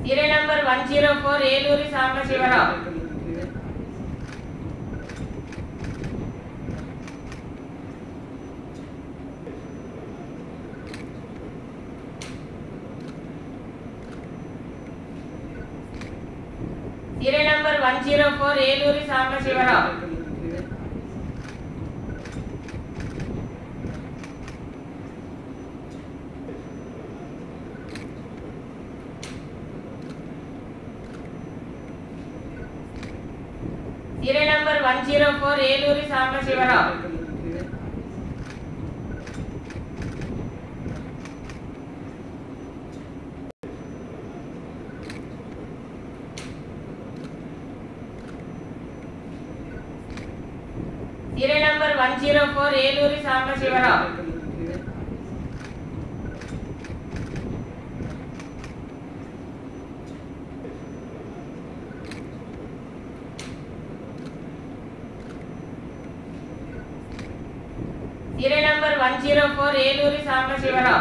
Serial number 104 Eluri Sambasivarao. Serial number 104 Eluri Sambasivarao. Serial number 104 Eluri Sambasivarao. Serial number 104 Eluri Sambasivarao. Serial number 104 Eluri Sambasivarao.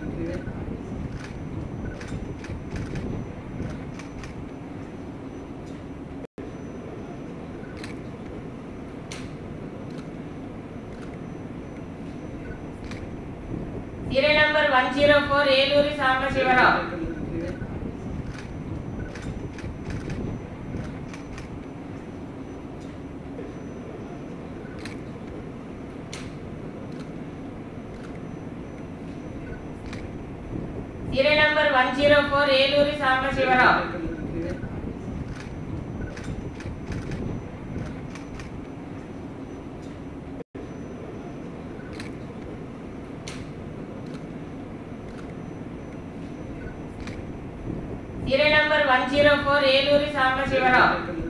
Serial number 104 Eluri Sambasivarao. Serial number 104 Eluri Sambasivarao. Serial number 104 Eluri Sambasivarao.